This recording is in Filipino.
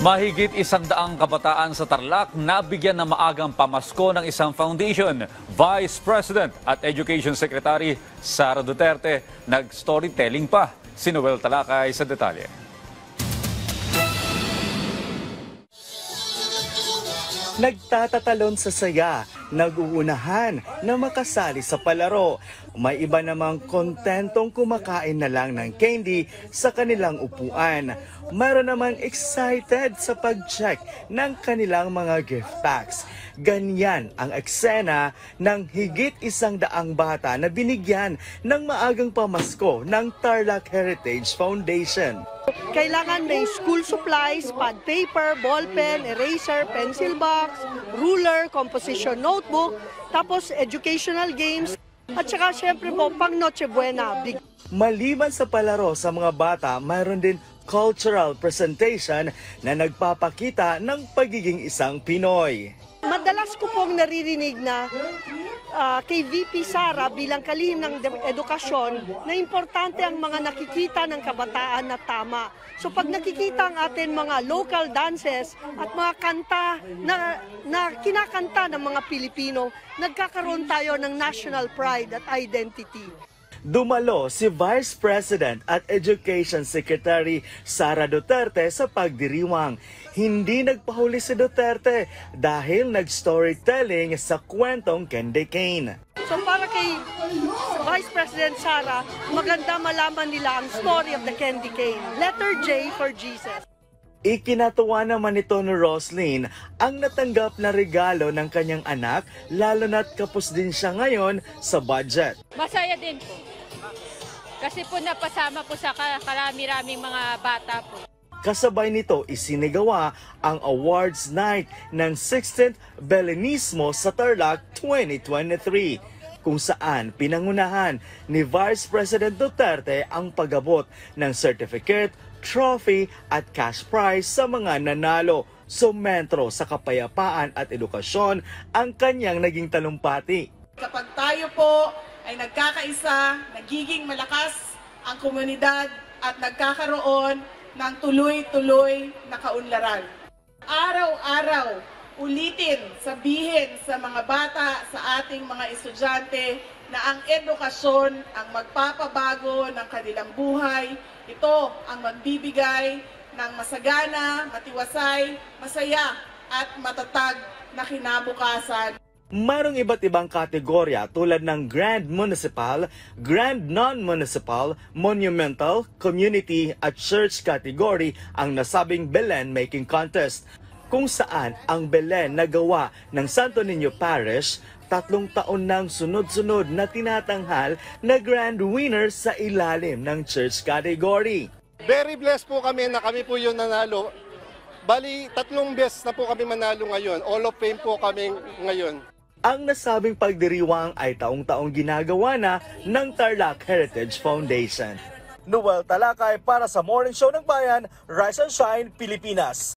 Mahigit 100 kabataan sa Tarlac nabigyan ng maagang pamasko ng isang foundation. Vice President at Education Secretary Sara Duterte nag-storytelling pa. Si Noel Talakay sa detalye. Nagtatatalon sa saya, nag-uunahan na makasali sa palaro. May iba namang kontentong kumakain na lang ng candy sa kanilang upuan. Mayroon namang excited sa pag-check ng kanilang mga gift packs. Ganyan ang eksena ng higit 100 bata na binigyan ng maagang pamasko ng Tarlac Heritage Foundation. Kailangan may school supplies, pad paper, ballpen, eraser, pencil box, ruler, composition notebook, tapos educational games, at saka syempre po pang Noche Buena. Maliban sa palaro sa mga bata, mayroon din cultural presentation na nagpapakita ng pagiging isang Pinoy. Madalas ko pong naririnig na kay VP Sara bilang kalihim ng edukasyon na importante ang mga nakikita ng kabataan na tama. So pag nakikita ang atin mga local dances at mga kanta na kinakanta ng mga Pilipino, nagkakaroon tayo ng national pride at identity. Dumalo si Vice President at Education Secretary Sara Duterte sa pagdiriwang. Hindi nagpahuli si Duterte dahil nag-storytelling sa kwentong Candy Cane. So para kay Vice President Sara, maganda malaman nila ang story of the Candy Cane. Letter J for Jesus. Ikinatuwa naman ito ni Roslyn ang natanggap na regalo ng kanyang anak, lalo na't kapos din siya ngayon sa budget. Masaya din po. Kasi po napasama po sa karami-raming mga bata po. Kasabay nito isinigawa ang awards night ng 16th Belenismo sa Tarlac 2023, kung saan pinangunahan ni Vice President Duterte ang pag-abot ng certificate, trophy at cash prize sa mga nanalo. Sumentro sa kapayapaan at edukasyon ang kanyang naging talumpati. Kapag tayo po ay nagkakaisa, nagiging malakas ang komunidad at nagkakaroon ng tuloy-tuloy na kaunlaran. Araw-araw, ulitin, sabihin sa mga bata, sa ating mga estudyante na ang edukasyon ang magpapabago ng kanilang buhay. Ito ang magbibigay ng masagana, matiwasay, masaya at matatag na kinabukasan. Mayroong iba't ibang kategorya tulad ng Grand Municipal, Grand Non-Municipal, Monumental, Community at Church category ang nasabing Belen Making Contest, kung saan ang Belen na gawa ng Santo Niño Parish 3 taon nang sunod-sunod na tinatanghal na grand winner sa ilalim ng Church category. Very blessed po kami na kami po yung nanalo. Bali, 3 beses na po kami manalo ngayon. All of Fame po kami ngayon. Ang nasabing pagdiriwang ay taong-taong ginagawa na ng Tarlac Heritage Foundation. Noel Talakay para sa Morning Show ng Bayan, Rise and Shine, Pilipinas.